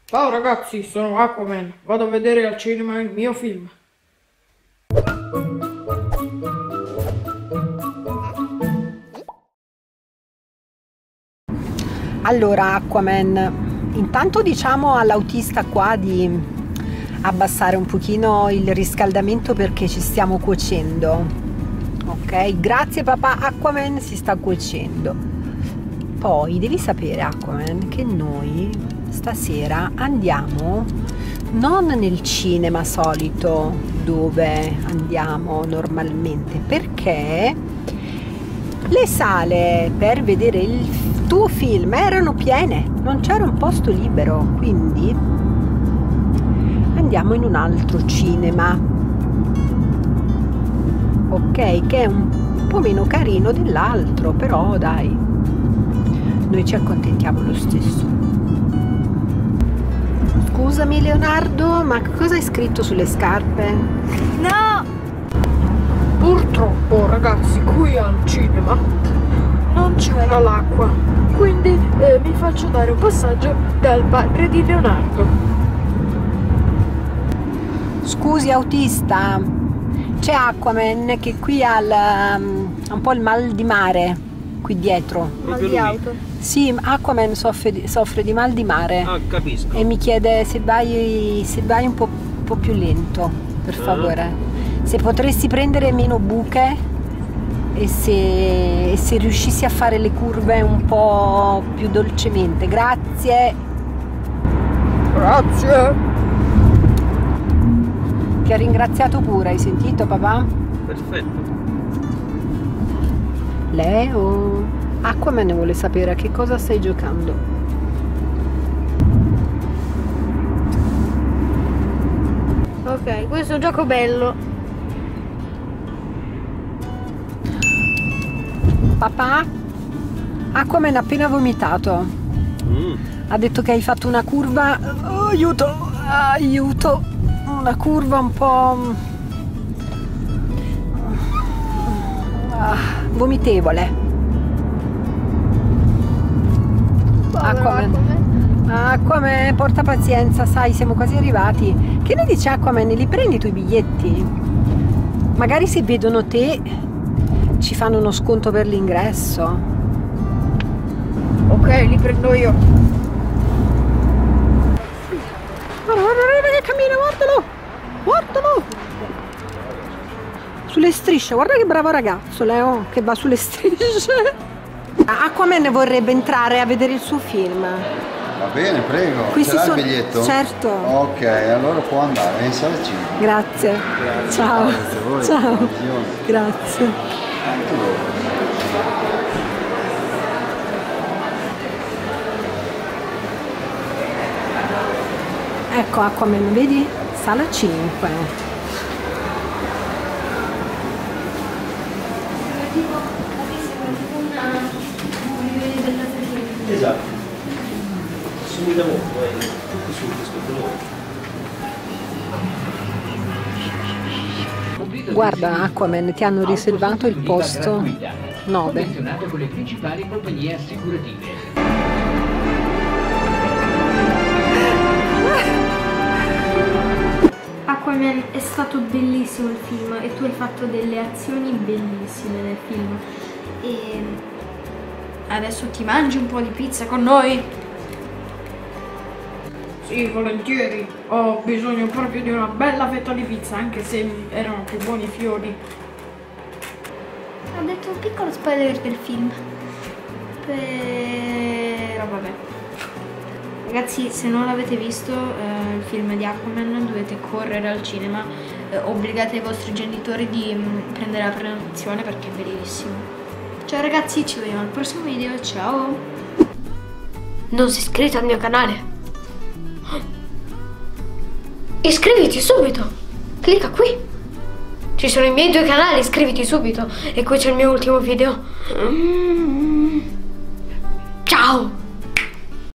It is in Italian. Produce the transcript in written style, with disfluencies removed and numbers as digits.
Ciao ragazzi, sono Aquaman. Vado a vedere al cinema il mio film. Allora, Aquaman, intanto diciamo all'autista qua di abbassare un pochino il riscaldamento perché ci stiamo cuocendo. Ok, grazie papà, Aquaman si sta cuocendo. Poi devi sapere, Aquaman, che noi stasera andiamo non nel cinema solito dove andiamo normalmente, perché le sale per vedere il tuo film erano piene, non c'era un posto libero, quindi andiamo in un altro cinema, ok, che è un po' meno carino dell'altro, però dai, noi ci accontentiamo lo stesso. Scusami Leonardo, ma cosa hai scritto sulle scarpe? No! Purtroppo ragazzi, qui al cinema non c'era l'acqua, quindi mi faccio dare un passaggio dal padre di Leonardo. Scusi autista, c'è Aquaman che qui ha un po' il mal di mare qui dietro. Mal di auto. Sì, Aquaman soffre di mal di mare. Ah, capisco. E mi chiede se vai un po' più lento, per favore. Se potresti prendere meno buche e se riuscissi a fare le curve un po' più dolcemente. Grazie. Grazie. Ti ha ringraziato pure, hai sentito papà? Perfetto. Leo, Aquaman vuole sapere a che cosa stai giocando. Ok, questo è un gioco bello. Papà, Aquaman ha appena vomitato. Ha detto che hai fatto una curva. Oh, aiuto, aiuto. Una curva un po' vomitevole. Aquaman, porta pazienza, sai, siamo quasi arrivati. Che ne dici Aquaman? Li prendi i tuoi biglietti? Magari se vedono te ci fanno uno sconto per l'ingresso. Ok, li prendo io. Guarda che cammina, guardalo! Guardalo! Sulle strisce, guarda che bravo ragazzo Leo, che va sulle strisce. Aquaman vorrebbe entrare a vedere il suo film. Va bene, prego. Questi Ce l'ha il biglietto? Certo. Ok, allora può andare, è in sala cinema. Grazie. Ciao. Grazie a voi. Ciao. Buona visione. Grazie. Ecco Aquaman, vedi? Sala 5. Esatto. Somiglia molto, tutto sul disco. Guarda Aquaman, ti hanno riservato il posto 9. Convenzionato con le principali compagnie assicurative. Aquaman, è stato bellissimo il film e tu hai fatto delle azioni bellissime nel film. E adesso ti mangi un po' di pizza con noi? Sì, volentieri. Ho bisogno proprio di una bella fetta di pizza, anche se erano più buoni i fiori. Ho detto un piccolo spoiler del film. Però vabbè. Ragazzi, se non l'avete visto il film di Aquaman, dovete correre al cinema. Obbligate i vostri genitori di prendere la prenotazione perché è bellissimo. Ciao ragazzi, ci vediamo al prossimo video. Ciao. Non sei iscritto al mio canale? Iscriviti subito. Clicca qui. Ci sono i miei 2 canali, iscriviti subito. E qui c'è il mio ultimo video. Ciao!